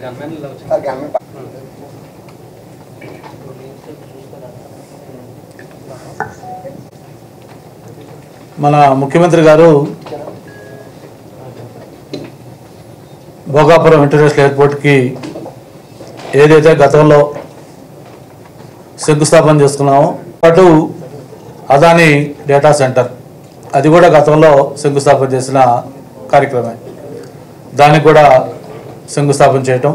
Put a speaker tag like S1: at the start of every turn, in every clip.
S1: మన ముఖ్యమంత్రి గారు భోగాపురం ఇంటర్నేషనల్ ఎయిర్పోర్ట్కి ఏదైతే గతంలో శంకుస్థాపన చేసుకున్నామో అటు అదాని డేటా సెంటర్ అది కూడా గతంలో శంకుస్థాపన చేసిన కార్యక్రమే. దానికి కూడా శంకుస్థాపన చేయటం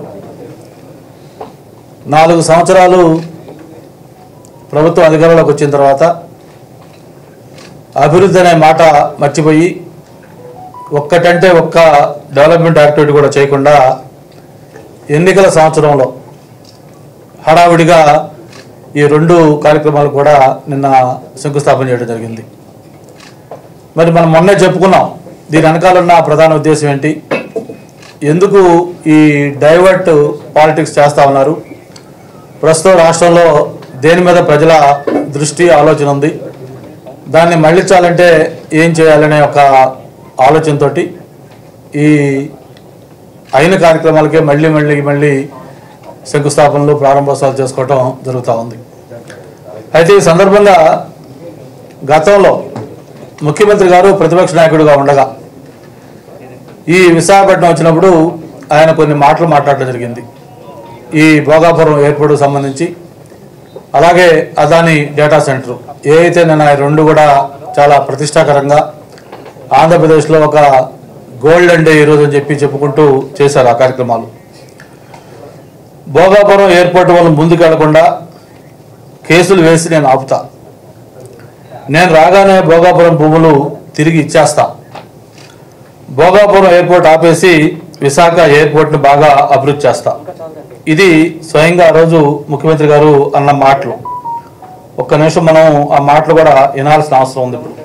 S1: 4 సంవత్సరాలు ప్రభుత్వం అధికారంలోకి వచ్చిన తర్వాత అభివృద్ధి అనే మాట మర్చిపోయి ఒక్కటంటే ఒక్క డెవలప్మెంట్ యాక్టివిటీ కూడా చేయకుండా ఎన్నికల సంవత్సరంలో హడావుడిగా ఈ 2 కార్యక్రమాలు కూడా నిన్న శంకుస్థాపన చేయడం జరిగింది. మరి మనం మొన్నే చెప్పుకున్నాం దీని వెనకాలన్న ప్రధాన ఉద్దేశం ఏంటి, ఎందుకు ఈ డైవర్ట్ పాలిటిక్స్ చేస్తూ ఉన్నారు, ప్రస్తుతం రాష్ట్రంలో దేని మీద ప్రజల దృష్టి ఆలోచన ఉంది, దాన్ని మళ్ళించాలంటే ఏం చేయాలనే ఒక ఆలోచనతో ఈ అయిన కార్యక్రమాలకే మళ్ళీ శంకుస్థాపనలు ప్రారంభోత్సవాలు చేసుకోవటం జరుగుతూ ఉంది. అయితే ఈ సందర్భంగా గతంలో ముఖ్యమంత్రి గారు ప్రతిపక్ష నాయకుడిగా ఉండగా ఈ విశాఖపట్నం వచ్చినప్పుడు ఆయన కొన్ని మాటలు మాట్లాడటం జరిగింది. ఈ భోగాపురం ఎయిర్పోర్ట్కు సంబంధించి అలాగే అదాని డేటా సెంటర్ ఏదైతే నేను 2 కూడా చాలా ప్రతిష్టాకరంగా ఆంధ్రప్రదేశ్లో ఒక గోల్డెన్ డే ఈరోజు అని చెప్పుకుంటూ చేశారు ఆ కార్యక్రమాలు. భోగాపురం ఎయిర్పోర్ట్ వాళ్ళు ముందుకు వెళ్లకుండా కేసులు వేసి నేను ఆపుతా, నేను రాగానే భోగాపురం భూములు తిరిగి ఇచ్చేస్తా, భోగాపురం ఎయిర్పోర్ట్ ఆపేసి విశాఖ ఎయిర్పోర్ట్ను బాగా అభివృద్ధి చేస్తా, ఇది స్వయంగా ఆ రోజు ముఖ్యమంత్రి గారు అన్న మాటలు. ఒక్క నిమిషం మనం ఆ మాటలు కూడా వినాల్సిన అవసరం ఉంది. ఇప్పుడు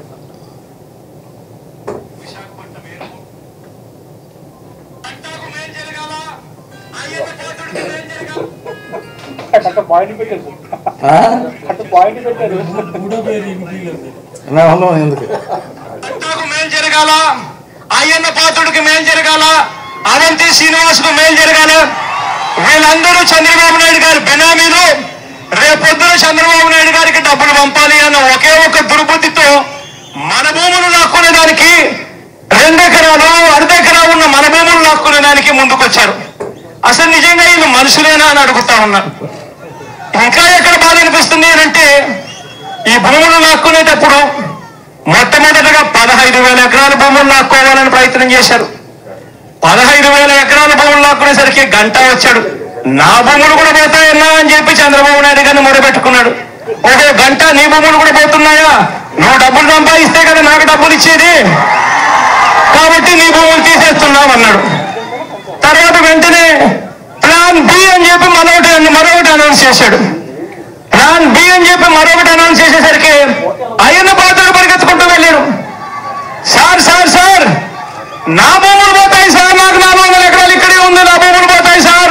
S1: ఎందుకు
S2: మేలు జరగాల, అయ్యన్న పాత్రుడికి మేలు జరగాల, అవంతి శ్రీనివాసుకు మేలు జరగాల, వీళ్ళందరూ చంద్రబాబు నాయుడు గారి బెనామీలు, రేపొద్దున చంద్రబాబు నాయుడు గారికి డబ్బులు పంపాలి అన్న ఒకే ఒక దుర్బుద్ధితో మన భూములు లాక్కునే దానికి 2 ఎకరాలు 1/2 ఎకరా ఉన్న మన భూములు లాక్కునే దానికి ముందుకొచ్చారు. అసలు నిజంగా వీళ్ళు మనుషులేనా అని అడుగుతా ఉన్నారు. ఇంకా ఎక్కడ బాధ అనిపిస్తుంది అంటే ఈ భూములు లాక్కునేటప్పుడు మొట్టమొదటిగా 15,000 ఎకరాల భూములు లాక్కోవాలని ప్రయత్నం చేశారు. 15,000 ఎకరాల భూములు లాక్కునేసరికి గంట వచ్చాడు, నా భూములు కూడా పోతాయన్నా అని చెప్పి చంద్రబాబు నాయుడు గారిని మొదలుపెట్టుకున్నాడు. ఓహో గంట నీ భూములు కూడా పోతున్నాయా, నువ్వు డబ్బులు సంపాదిస్తే కదా నాకు డబ్బులు ఇచ్చేది, కాబట్టి నీ భూములు తీసేస్తున్నావు అన్నాడు. తర్వాత వెంటనే ప్లాన్ బి అని చెప్పి మరొకటి అనౌన్స్ చేశాడు. ప్లాన్ బి అని చెప్పి మరొకటి అనౌన్స్ చేసేసరికి అయ్యన్న పాత్రలు పరిగెత్తుకుంటూ వెళ్ళాడు. సార్ సార్ సార్ నా భూములు పోతాయి సార్, నాకు 400 ఎకరాలు ఇక్కడే ఉంది, నా భూములు పోతాయి సార్,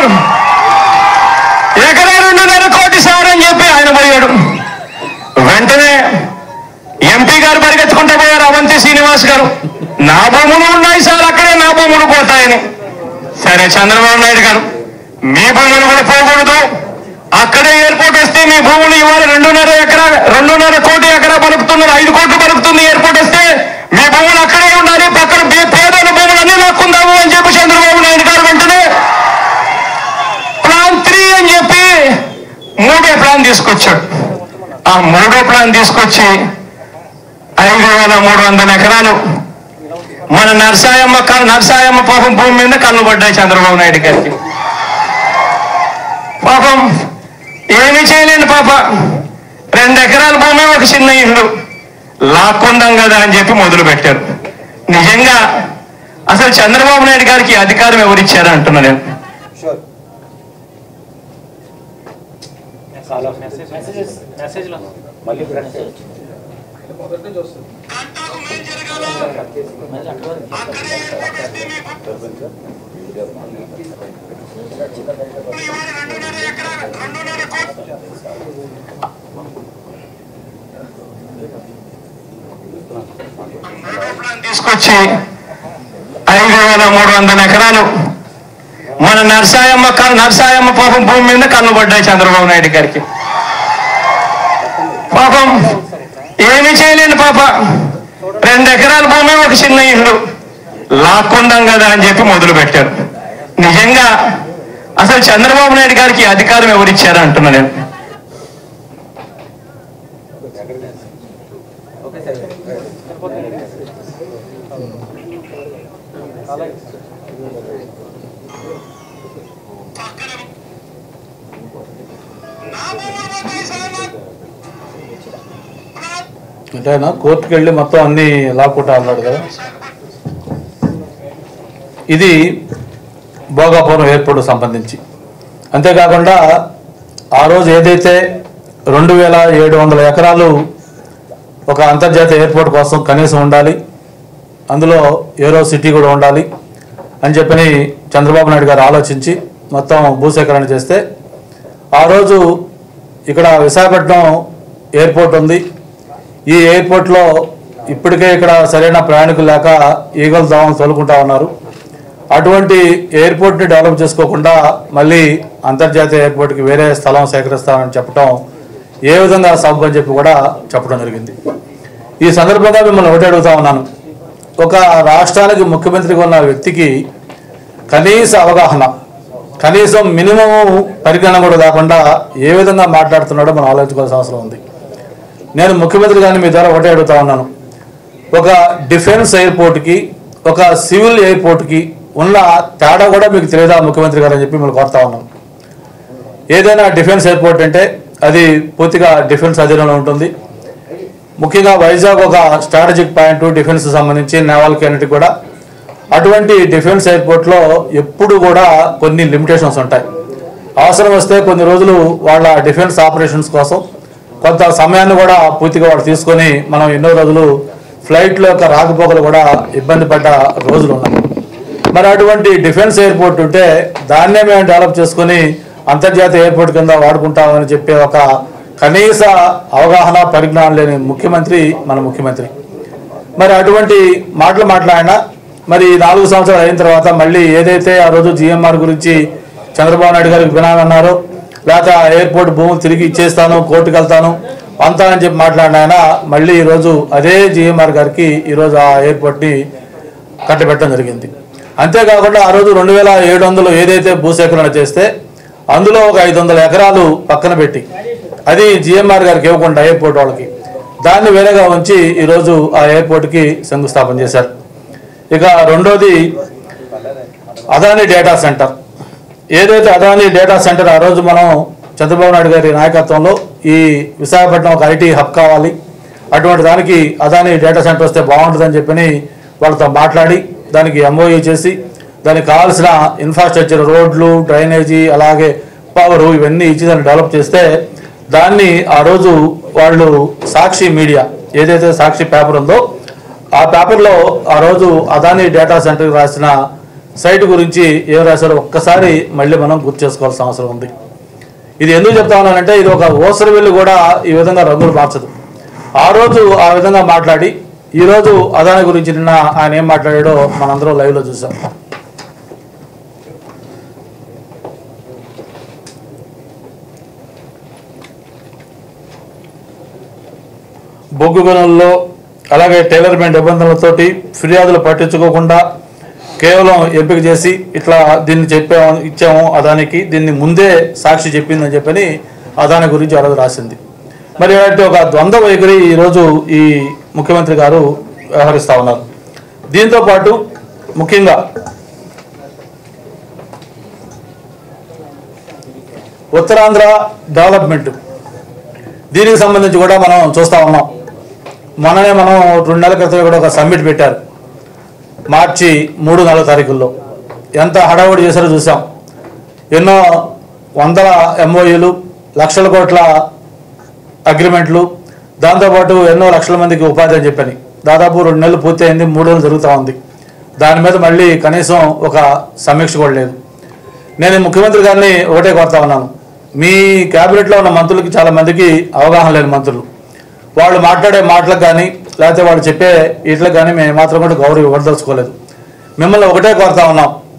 S2: ఎకరా 2.5 కోటి సార్ అని చెప్పి ఆయన పోయాడు. వెంటనే ఎంపీ గారు పరిగెత్తుకుంటూ పోయారు, అవంతి శ్రీనివాస్ గారు, నా భూములు ఉన్నాయి సార్ అక్కడే నా భూములు పోతాయని. సరే చంద్రబాబు నాయుడు గారు మీ భూములు కూడా పోకూడదు, అక్కడే ఎయిర్పోర్ట్ వస్తే మీ భూములు ఇవాళ 2.5 కోటి ఎకరా పలుకుతున్నారు, 5 కోట్లు పలుకుతుంది ఎయిర్పోర్ట్ వస్తే మీ భూములు అక్కడే ఉండాలి, పక్కన పేదల భూములు అన్ని లాక్కుందాము అని చెప్పి చంద్రబాబు నాయుడు గారు వెంటనే ప్లాన్ 3 అని చెప్పి 3వ ప్లాన్ తీసుకొచ్చాడు. ఆ 3వ ప్లాన్ తీసుకొచ్చి 5,300 ఎకరాలు మన నర్సాయమ్మ పాపం భూమి మీద కళ్ళు పడ్డాయి చంద్రబాబు నాయుడు గారికి. పాపం ఏమి చేయలేని పాప 2 ఎకరాల భూమి ఒక చిన్న ఇల్లు లాక్కుందాం కదా అని చెప్పి మొదలు పెట్టారు. నిజంగా అసలు చంద్రబాబు నాయుడు గారికి అధికారం ఎవరిచ్చారు అంటున్నా నేను. తీసుకొచ్చి 5,300 ఎకరాలు మన నర్సాయమ్మ పాపం భూమి మీద కన్ను పడ్డాయి చంద్రబాబు నాయుడు గారికి. పాపం ఏమి చేయలేని పాప 2 ఎకరాల భూమి ఒక చిన్న ఇల్లు లాక్కుందాం కదా అని చెప్పి మొదలు పెట్టారు. నిజంగా అసలు చంద్రబాబు నాయుడు గారికి అధికారం ఎవరిచ్చారు అంటున్నా నేను.
S1: అంటే ఆయన కోర్టుకు వెళ్ళి మొత్తం అన్ని లాక్కుంటా అన్నాడు కదా. ఇది భోగాపురం ఎయిర్పోర్ట్ సంబంధించి. అంతేకాకుండా ఆ రోజు ఏదైతే 2700 ఎకరాలు ఒక అంతర్జాతీయ ఎయిర్పోర్ట్ కోసం కనీసం ఉండాలి, అందులో ఏరో సిటీ కూడా ఉండాలి అని చెప్పని చంద్రబాబు నాయుడు గారు ఆలోచించి మొత్తం భూసేకరణ చేస్తే, ఆ రోజు ఇక్కడ విశాఖపట్నం ఎయిర్పోర్ట్ ఉంది. ఈ ఎయిర్పోర్ట్లో ఇప్పటికే ఇక్కడ సరైన ప్రయాణికులు లేక ఈగలు దోమలు తోలుకుంటా ఉన్నారు. అటువంటి ఎయిర్పోర్ట్ని డెవలప్ చేసుకోకుండా మళ్ళీ అంతర్జాతీయ ఎయిర్పోర్ట్కి వేరే స్థలం సేకరిస్తామని చెప్పడం ఏ విధంగా సబ్ అని చెప్పి కూడా చెప్పడం జరిగింది. ఈ సందర్భంగా మిమ్మల్ని ఒకటి అడుగుతా ఉన్నాను. ఒక రాష్ట్రానికి ముఖ్యమంత్రిగా ఉన్న వ్యక్తికి కనీస అవగాహన, కనీసం మినిమం పరిజ్ఞానం కూడా లేకుండా ఏ విధంగా మాట్లాడుతున్నాడో మనం ఆలోచించుకోవాల్సిన అవసరం ఉంది. నేను ముఖ్యమంత్రి గారిని మీ ద్వారా ఒకటే అడుగుతా ఉన్నాను. ఒక డిఫెన్స్ ఎయిర్పోర్ట్కి ఒక సివిల్ ఎయిర్పోర్ట్కి ఉన్న తేడా కూడా మీకు తెలియదా ముఖ్యమంత్రి గారు అని చెప్పి మిమ్మల్ని కోరుతా ఉన్నాం. ఏదైనా డిఫెన్స్ ఎయిర్పోర్ట్ అంటే అది పూర్తిగా డిఫెన్స్ అధీనంలో ఉంటుంది. ముఖ్యంగా వైజాగ్ ఒక స్ట్రాటజిక్ పాయింట్, డిఫెన్స్ సంబంధించి నేవల్ కెనటిక్ కూడా. అటువంటి డిఫెన్స్ ఎయిర్పోర్ట్లో ఎప్పుడు కూడా కొన్ని లిమిటేషన్స్ ఉంటాయి. అవసరం వస్తే కొన్ని రోజులు వాళ్ళ డిఫెన్స్ ఆపరేషన్స్ కోసం కొంత సమయాన్ని కూడా పూర్తిగా వాడు తీసుకొని మనం ఎన్నో రోజులు ఫ్లైట్లో యొక్క రాకపోకలు కూడా ఇబ్బంది పడ్డ రోజులు ఉన్నాయి. మరి అటువంటి డిఫెన్స్ ఎయిర్పోర్ట్ ఉంటే దాన్నే మేము డెవలప్ చేసుకొని అంతర్జాతీయ ఎయిర్పోర్ట్ కింద వాడుకుంటామని చెప్పే ఒక కనీస అవగాహన పరిజ్ఞానం లేని ముఖ్యమంత్రి మన ముఖ్యమంత్రి. మరి అటువంటి మాటలు మాట్లాడినా మరి 4 సంవత్సరాలు అయిన తర్వాత మళ్ళీ ఏదైతే ఆ రోజు జిఎంఆర్ గురించి చంద్రబాబు నాయుడు గారికి వినాలన్నారో, లేకపోతే ఆ ఎయిర్పోర్ట్ భూములు తిరిగి ఇచ్చేస్తాను, కోర్టుకు వెళ్తాను అంతా అని చెప్పి మాట్లాడిన ఆయన మళ్ళీ ఈరోజు అదే జిఎంఆర్ గారికి ఈరోజు ఆ ఎయిర్పోర్ట్ని కట్టబెట్టడం జరిగింది. అంతేకాకుండా ఆ రోజు 2700 ఏదైతే భూసేకరణ చేస్తే అందులో ఒక 500 ఎకరాలు పక్కన పెట్టి అది జిఎంఆర్ గారికి ఇవ్వకుండా ఎయిర్పోర్ట్ వాళ్ళకి దాన్ని వేరేగా ఉంచి ఈరోజు ఆ ఎయిర్పోర్ట్కి శంకుస్థాపన చేశారు. ఇక రెండోది అదానీ డేటా సెంటర్. ఏదైతే అదానీ డేటా సెంటర్ ఆ రోజు మనం చంద్రబాబు నాయుడు గారి నాయకత్వంలో ఈ విశాఖపట్నం ఒక ఐటీ హబ్ కావాలి, అటువంటి దానికి అదానీ డేటా సెంటర్ వస్తే బాగుంటుందని చెప్పని వాళ్ళతో మాట్లాడి దానికి ఎంఓయూ చేసి దానికి కావాల్సిన ఇన్ఫ్రాస్ట్రక్చర్, రోడ్లు, డ్రైనేజీ, అలాగే పవరు ఇవన్నీ ఇచ్చి దాన్ని డెవలప్ చేస్తే దాన్ని ఆ రోజు వాళ్ళు సాక్షి మీడియా ఏదైతే సాక్షి పేపర్ ఉందో ఆ పేపర్లో ఆ రోజు అదానీ డేటా సెంటర్కి రాసిన సైట్ గురించి ఏం రాశారో ఒక్కసారి మళ్ళీ మనం గుర్తు చేసుకోవాల్సిన అవసరం ఉంది. ఇది ఎందుకు చెప్తా ఉన్నానంటే ఇది ఒక ఓసరి వెళ్ళి కూడా ఈ విధంగా రంగులు మార్చదు. ఆ రోజు ఆ విధంగా మాట్లాడి ఈరోజు అదానీ గురించి నిన్న ఆయన ఏం మాట్లాడాడో మనందరం లైవ్లో చూసాం. బొగ్గు గనుల్లో అలాగే టైలర్మెంట్ నిబంధనలతోటి ఫిర్యాదులు పట్టించుకోకుండా కేవలం ఎంపిక చేసి ఇట్లా దీన్ని ఇచ్చాము అదానికి, దీన్ని ముందే సాక్షి చెప్పిందని చెప్పని అదాని గురించి ఆ రోజు రాసింది. మరి ఇలాంటి ఒక ద్వంద్వ వైఖరి ఈరోజు ఈ ముఖ్యమంత్రి గారు వ్యవహరిస్తూ ఉన్నారు. దీంతో పాటు ముఖ్యంగా ఉత్తరాంధ్ర డెవలప్మెంట్ దీనికి సంబంధించి కూడా మనం చూస్తూ ఉన్నాం. మొన్ననే మనం 2 నెలల క్రితం కూడా ఒక సమ్మిట్ పెట్టారు. మార్చి 3-4 తారీఖుల్లో ఎంత హడావుడి చేశారో చూసాం. ఎన్నో వందల ఎంఓయూలు, లక్షల కోట్ల అగ్రిమెంట్లు, దాంతోపాటు ఎన్నో లక్షల మందికి ఉపాధి అని చెప్పని దాదాపు 2 నెలలు పూర్తి అయింది, 3 రోజులు జరుగుతూ ఉంది. దాని మీద మళ్ళీ కనీసం ఒక సమీక్ష కూడా లేదు. నేను ముఖ్యమంత్రి గారిని ఒకటే కోరుతా ఉన్నాను, మీ క్యాబినెట్లో ఉన్న మంత్రులకి చాలా మందికి అవగాహన లేని మంత్రులు, వాళ్ళు మాట్లాడే మాటలకు కానీ లేకపోతే వాళ్ళు చెప్పే వీటికి కానీ మేము మాత్రం కూడా గౌరవం ఇవ్వదలుచుకోలేదు. మిమ్మల్ని ఒకటే కోరుతా ఉన్నాం,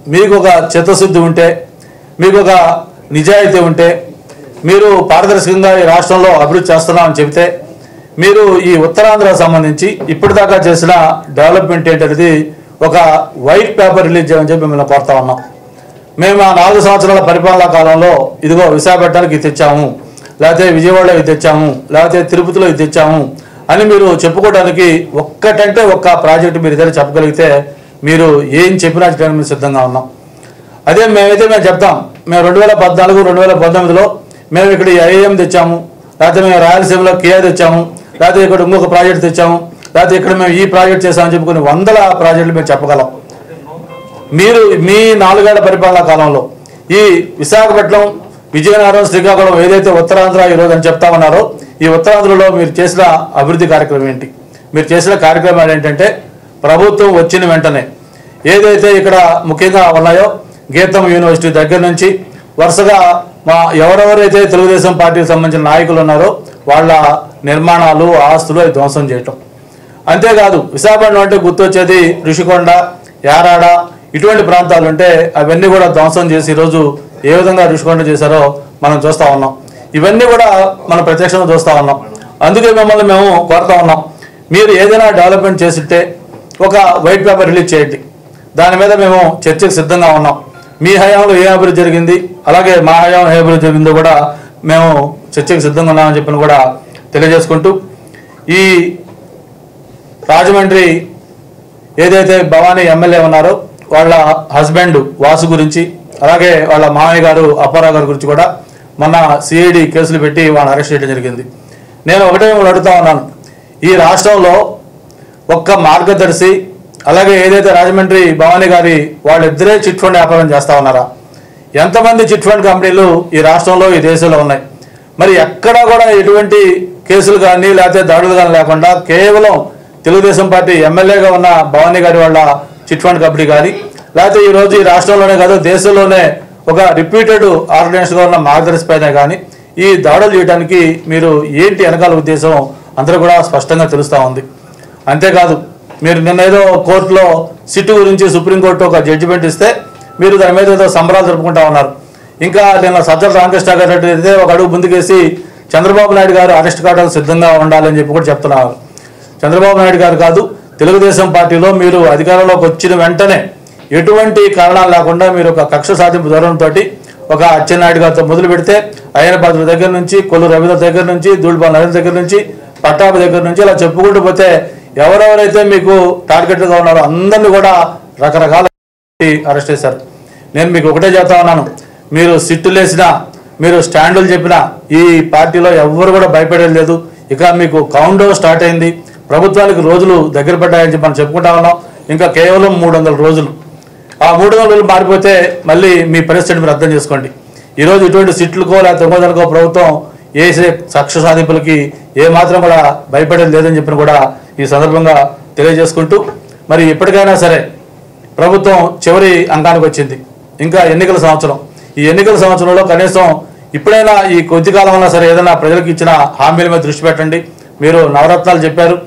S1: మీకు ఒక చిత్తశుద్ధి ఉంటే, మీకు ఒక నిజాయితీ ఉంటే, మీరు పారదర్శకంగా ఈ రాష్ట్రంలో అభివృద్ధి చేస్తున్నామని చెబితే, మీరు ఈ ఉత్తరాంధ్రకు సంబంధించి ఇప్పటిదాకా చేసిన డెవలప్మెంట్ ఏంటనేది ఒక వైట్ పేపర్ రిలీజ్ చేయమని చెప్పి మిమ్మల్ని కోరుతా ఉన్నాం. మేము ఆ 4 సంవత్సరాల పరిపాలనా కాలంలో ఇదిగో విశాఖపట్నానికి ఇది తెచ్చాము, లేకపోతే విజయవాడలో ఇది తెచ్చాము, లేకపోతే తిరుపతిలో ఇది తెచ్చాము అని మీరు చెప్పుకోవడానికి ఒక్కటంటే ఒక్క ప్రాజెక్టు మీరు ఏదైనా చెప్పగలిగితే మీరు ఏం చెప్పినా చేయడానికి మేము సిద్ధంగా ఉన్నాం. అదే మేము చెప్తాం, మేము 2014, 2019లో మేము ఇక్కడ ఐఏఎం తెచ్చాము, లేకపోతే మేము రాయలసీమలో కియా తెచ్చాము, లేకపోతే ఇక్కడ ఇంకొక ప్రాజెక్ట్ తెచ్చాము, లేకపోతే ఇక్కడ మేము ఈ ప్రాజెక్ట్ చేసామని చెప్పుకుని 100 ప్రాజెక్టులు మేము చెప్పగలం. మీరు మీ 4 ఏళ్ల పరిపాలనా కాలంలో ఈ విశాఖపట్నం, విజయనగరం, శ్రీకాకుళం ఏదైతే ఉత్తరాంధ్ర ఈరోజు అని చెప్తా ఉన్నారో, ఈ ఉత్తరాంధ్రలో మీరు చేసిన అభివృద్ధి కార్యక్రమం ఏంటి? మీరు చేసిన కార్యక్రమాలు ఏంటంటే, ప్రభుత్వం వచ్చిన వెంటనే ఏదైతే ఇక్కడ ముఖ్యంగా ఉన్నాయో గీతం యూనివర్సిటీ దగ్గర నుంచి వరుసగా ఎవరెవరైతే తెలుగుదేశం పార్టీకి సంబంధించిన నాయకులు ఉన్నారో వాళ్ళ నిర్మాణాలు, ఆస్తులు అవి ధ్వంసం చేయటం. అంతేకాదు విశాఖపట్నం అంటే గుర్తొచ్చేది ఋషికొండ, యారాడ ఇటువంటి ప్రాంతాలు ఉంటే అవన్నీ కూడా ధ్వంసం చేసి ఈరోజు ఏ విధంగా ఋషికొండ చేశారో మనం చూస్తూ ఉన్నాం. ఇవన్నీ కూడా మనం ప్రత్యక్షంగా చూస్తూ ఉన్నాం. అందుకే మిమ్మల్ని మేము కోరుతా ఉన్నాం, మీరు ఏదైనా డెవలప్మెంట్ చేసిస్తే ఒక వైట్ పేపర్ రిలీజ్ చేయండి. దాని మీద మేము చర్చకు సిద్ధంగా ఉన్నాం. మీ హయాంలో ఏ అభివృద్ధి జరిగింది, అలాగే మా హయాంలో ఏ అభివృద్ధి జరిగిందో కూడా మేము చర్చకు సిద్ధంగా ఉన్నామని చెప్పిన కూడా తెలియజేసుకుంటూ, ఈ రాజమండ్రి ఏదైతే భవానీ ఎమ్మెల్యే ఉన్నారో వాళ్ళ హస్బెండ్ వాసు గురించి, అలాగే వాళ్ళ మామయ్య గారు అప్పారావు గారి గురించి కూడా మొన్న సిఐడి కేసులు పెట్టి వాళ్ళని అరెస్ట్ చేయడం జరిగింది. నేను ఒకటే అడుగుతా ఉన్నాను, ఈ రాష్ట్రంలో ఒక్క మార్గదర్శి, అలాగే ఏదైతే రాజమండ్రి భవానీ గారి వాళ్ళిద్దరే చిట్ ఫండ్ వ్యాపారం చేస్తూ ఉన్నారా? ఎంతమంది చిట్ ఫండ్ కంపెనీలు ఈ రాష్ట్రంలో, ఈ దేశంలో ఉన్నాయి? మరి ఎక్కడా కూడా ఎటువంటి కేసులు కానీ లేకపోతే దాడులు కానీ లేకుండా కేవలం తెలుగుదేశం పార్టీ ఎమ్మెల్యేగా ఉన్న భవానీ గారి వాళ్ళ చిట్ ఫండ్ కంపెనీ కానీ, లేకపోతే ఈరోజు ఈ రాష్ట్రంలోనే కాదు దేశంలోనే ఒక రిప్యూటెడ్ ఆర్గనైజేషన్గా ఉన్న మార్గదర్శి పైన కానీ ఈ దాడులు చేయడానికి మీరు ఏంటి వెనకాల ఉద్దేశం అందరూ కూడా స్పష్టంగా తెలుస్తూ ఉంది. అంతేకాదు, మీరు నిన్న ఏదో కోర్టులో సిట్టు గురించి సుప్రీంకోర్టు ఒక జడ్జిమెంట్ ఇస్తే మీరు దాని మీద ఏదో సంబరాలు జరుపుకుంటా ఉన్నారు. ఇంకా నిన్న సజ్జల రామకృష్ణ గారు అయితే ఒక అడుగు ముందుకేసి చంద్రబాబు నాయుడు గారు అరెస్ట్ కావడానికి సిద్ధంగా ఉండాలని చెప్పి కూడా చెప్తున్నారు. చంద్రబాబు నాయుడు గారు కాదు, తెలుగుదేశం పార్టీలో మీరు అధికారంలోకి వచ్చిన వెంటనే ఎటువంటి కారణాలు లేకుండా మీరు ఒక కక్ష సాధింపు ధోరణితో ఒక అచ్చెన్నాయుడు గారితో మొదలు పెడితే అయ్యనపాత్ర దగ్గర నుంచి, కొల్లు రవీంద్ర దగ్గర నుంచి, దూళిపాల నరేంద్ర దగ్గర నుంచి, పట్టాభి దగ్గర నుంచి ఇలా చెప్పుకుంటూ పోతే ఎవరెవరైతే మీకు టార్గెట్గా ఉన్నారో అందరినీ కూడా రకరకాల అరెస్ట్ చేశారు. నేను మీకు ఒకటే చెప్తా ఉన్నాను, మీరు సిట్టులు వేసినా, మీరు స్టాండులు చెప్పినా ఈ పార్టీలో ఎవరు కూడా భయపడేది లేదు. ఇక మీకు కౌంట్ డౌన్ స్టార్ట్ అయింది, ప్రభుత్వానికి రోజులు దగ్గర పడ్డాయని చెప్పి మనం చెప్పుకుంటా ఉన్నాం. ఇంకా కేవలం 300 రోజులు. ఆ 300 రోజులు మారిపోతే మళ్ళీ మీ పరిస్థితి మీరు అర్థం చేసుకోండి. ఈరోజు ఇటువంటి సిట్లకో లేకపోతే ఇంకోదానికో ప్రభుత్వం వేసే కక్ష సాధింపులకి ఏమాత్రం కూడా భయపడేది లేదని చెప్పిన కూడా ఈ సందర్భంగా తెలియజేసుకుంటూ, మరి ఎప్పటికైనా సరే ప్రభుత్వం చివరి అంకానికి వచ్చింది. ఇంకా ఎన్నికల సంవత్సరం. ఈ ఎన్నికల సంవత్సరంలో కనీసం ఇప్పుడైనా ఈ కొద్ది కాలంలో సరే ఏదైనా ప్రజలకు ఇచ్చిన హామీల మీద దృష్టి పెట్టండి. మీరు నవరత్నాలు చెప్పారు,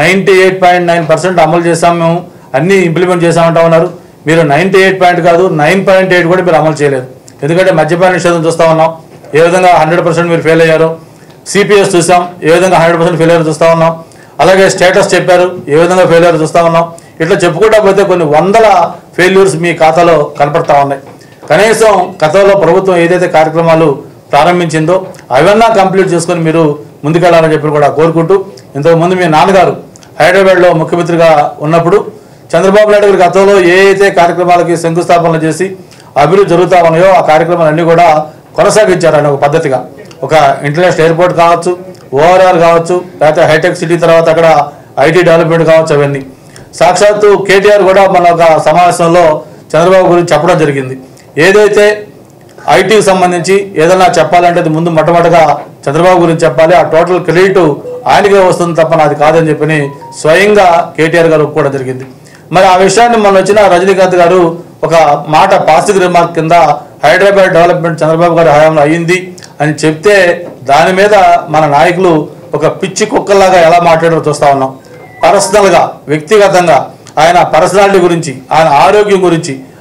S1: 98.9% అమలు చేశాము, మేము అన్నీ ఇంప్లిమెంట్ చేశామంటా ఉన్నారు. మీరు 98 కాదు 9.8 కూడా మీరు అమలు చేయలేదు. ఎందుకంటే మద్యపాన నిషేధం చూస్తూ ఉన్నాం, ఏ విధంగా 100% మీరు ఫెయిల్ అయ్యారో. సిపిఎస్ చూసాం, ఏ విధంగా 100% ఫెయిల్ అయ్యారో చూస్తూ ఉన్నాం. అలాగే స్టేటస్ చెప్పారు, ఏ విధంగా ఫెయిల్ అయ్యారో చూస్తూ ఉన్నాం. ఇట్లా చెప్పుకుంటా పోతే కొన్ని 100 ఫెయిల్యూర్స్ మీ ఖాతాలో కనపడతా ఉన్నాయి. కనీసం గతంలో ప్రభుత్వం ఏదైతే కార్యక్రమాలు ప్రారంభించిందో అవన్నా కంప్లీట్ చేసుకొని మీరు ముందుకెళ్లాలని చెప్పి కూడా కోరుకుంటూ, ఇంతకుముందు మీ నాన్నగారు హైదరాబాద్లో ముఖ్యమంత్రిగా ఉన్నప్పుడు చంద్రబాబు నాయుడు గారి గతంలో ఏ అయితే కార్యక్రమాలకి శంకుస్థాపనలు చేసి అభివృద్ధి జరుగుతూ ఉన్నాయో ఆ కార్యక్రమాలన్నీ కూడా కొనసాగించారని ఒక పద్ధతిగా. ఒక ఇంటర్నేషనల్ ఎయిర్పోర్ట్ కావచ్చు, ఓఆర్ఆర్ కావచ్చు, లేకపోతే హైటెక్ సిటీ తర్వాత అక్కడ ఐటీ డెవలప్మెంట్ కావచ్చు, అవన్నీ సాక్షాత్తు కేటీఆర్ కూడా మన ఒక సమావేశంలో చంద్రబాబు గురించి చెప్పడం జరిగింది. ఏదైతే ఐటీకి సంబంధించి ఏదైనా చెప్పాలంటే అది ముందు మొట్టమొదటిగా చంద్రబాబు గురించి చెప్పాలి, ఆ టోటల్ క్రెడిట్ ఆయనకే వస్తుంది తప్ప నాది కాదని చెప్పని స్వయంగా కేటీఆర్ గారు ఒప్పుకోవడం జరిగింది. మరి ఆ విషయాన్ని మొన్న వచ్చిన రజనీకాంత్ గారు ఒక మాట పాజిటివ్ రిమార్క్ కింద హైదరాబాద్ డెవలప్మెంట్ చంద్రబాబు గారి హయాంలో అయ్యింది అని చెప్తే దాని మీద మన నాయకులు ఒక పిచ్చి కుక్కల్లాగా ఎలా మాట్లాడారో చూస్తా ఉన్నాం. పర్సనల్గా, వ్యక్తిగతంగా ఆయన పర్సనాలిటీ గురించి, ఆయన ఆరోగ్యం గురించి,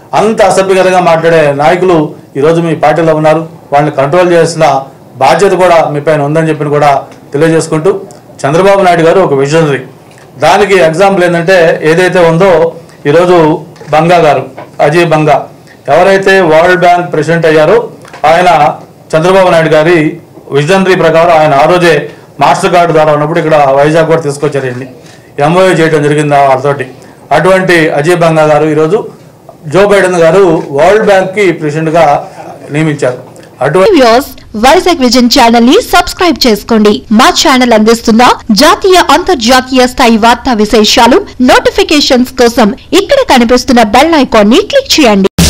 S1: అంత అసభ్యకరంగా మాట్లాడే నాయకులు ఈరోజు మీ పార్టీలో ఉన్నారు. వాళ్ళని కంట్రోల్ చేయాల్సిన బాధ్యత కూడా మీ పైన ఉందని చెప్పి కూడా తెలియజేసుకుంటూ, చంద్రబాబు నాయుడు గారు ఒక విజనరీ. దానికి ఎగ్జాంపుల్ ఏంటంటే ఏదైతే ఉందో ఈరోజు బంగా గారు, అజయ్ బంగా ఎవరైతే వరల్డ్ బ్యాంక్ ప్రెసిడెంట్ అయ్యారో ఆయన చంద్రబాబు నాయుడు గారి విజనరీ ప్రకారం ఆయన ఆ రోజే మాస్టర్ కార్డు ద్వారా ఉన్నప్పుడు ఇక్కడ వైజాగ్ కూడా తీసుకొచ్చారండి, ఎంఓఏ చేయడం జరిగింది వాళ్ళతోటి. అటువంటి అజయ్ బంగా గారు ఈరోజు Joe Biden garu World Bank కి ప్రెసిడెంట్ గా నియమించారు. అటువంటి
S3: వైజాగ్ విజన్ ఛానల్ ని సబ్స్క్రైబ్ చేసుకోండి. మా ఛానల్ అందిస్తున్న జాతీయ అంతర్జాతీయ స్థాయి వార్తా విశేషాలు నోటిఫికేషన్స్ కోసం ఇక్కడ కనిపిస్తున్న బెల్ ఐకాన్ ని క్లిక్ చేయండి.